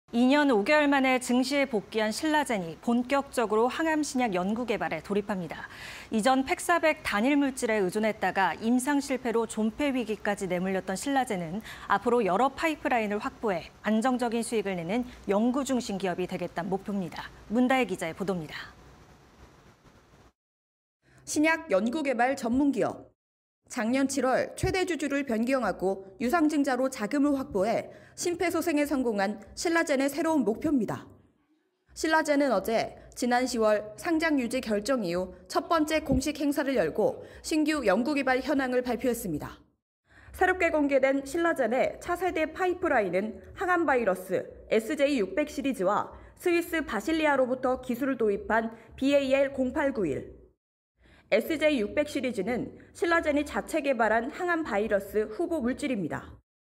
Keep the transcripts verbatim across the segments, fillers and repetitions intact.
이 년 오 개월 만에 증시에 복귀한 신라젠이 본격적으로 항암 신약 연구 개발에 돌입합니다. 이전 팩사백 단일 물질에 의존했다가 임상 실패로 존폐 위기까지 내몰렸던 신라젠은 앞으로 여러 파이프라인을 확보해 안정적인 수익을 내는 연구 중심 기업이 되겠다는 목표입니다. 문다혜 기자의 보도입니다. 신약 연구개발 전문기업. 작년 칠월 최대 주주를 변경하고 유상증자로 자금을 확보해 심폐소생에 성공한 신라젠의 새로운 목표입니다. 신라젠은 어제 지난 시월 상장 유지 결정 이후 첫 번째 공식 행사를 열고 신규 연구개발 현황을 발표했습니다. 새롭게 공개된 신라젠의 차세대 파이프라인은 항암 바이러스 에스제이 육백 시리즈와 스위스 바실리아로부터 기술을 도입한 비에이엘 공팔구일, 에스제이 육백 시리즈는 신라젠이 자체 개발한 항암 바이러스 후보 물질입니다.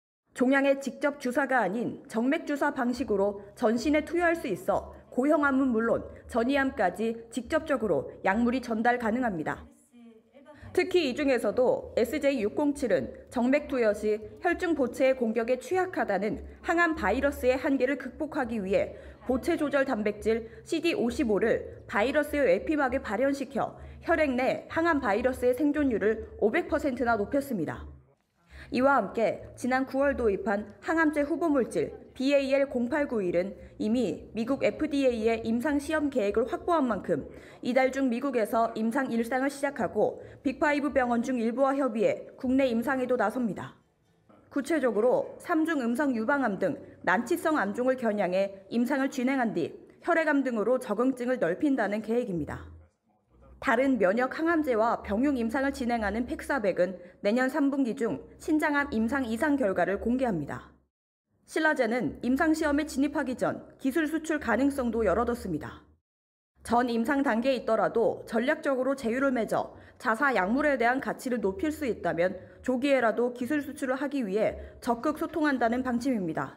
종양에 직접 주사가 아닌 정맥 주사 방식으로 전신에 투여할 수 있어 고형암은 물론 전이암까지 직접적으로 약물이 전달 가능합니다. 특히 이 중에서도 에스제이 육공칠은 정맥 투여 시 혈중 보체의 공격에 취약하다는 항암 바이러스의 한계를 극복하기 위해 보체 조절 단백질 씨디 오십오를 바이러스의 외피막에 발현시켜 혈액 내 항암 바이러스의 생존율을 오백 퍼센트나 높였습니다. 이와 함께 지난 구월 도입한 항암제 후보 물질 비에이엘 공팔구일은 이미 미국 에프디에이의 임상 시험 계획을 확보한 만큼 이달 중 미국에서 임상 일상을 시작하고 빅파이브 병원 중 일부와 협의해 국내 임상에도 나섭니다. 구체적으로 삼중 음성 유방암 등 난치성 암종을 겨냥해 임상을 진행한 뒤 혈액암 등으로 적응증을 넓힌다는 계획입니다. 다른 면역 항암제와 병용 임상을 진행하는 팩사백은 내년 삼 분기 중 신장암 임상 이상 결과를 공개합니다. 신라젠은 임상 시험에 진입하기 전 기술 수출 가능성도 열어뒀습니다. 전 임상 단계에 있더라도 전략적으로 제휴를 맺어 자사 약물에 대한 가치를 높일 수 있다면 조기에라도 기술 수출을 하기 위해 적극 소통한다는 방침입니다.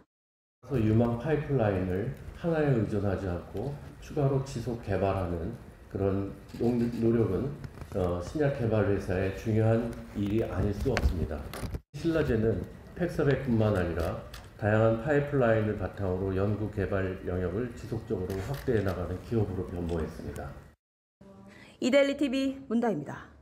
유망 파이프라인을 하나에 의존하지 않고 추가로 지속 개발하는 그런 노력은 신약 개발 회사의 중요한 일이 아닐 수 없습니다. 신라젠은 팩사백뿐만 아니라 다양한 파이프라인을 바탕으로 연구 개발 영역을 지속적으로 확대해 나가는 기업으로 변모했습니다. 이데일리 티비 문다혜입니다.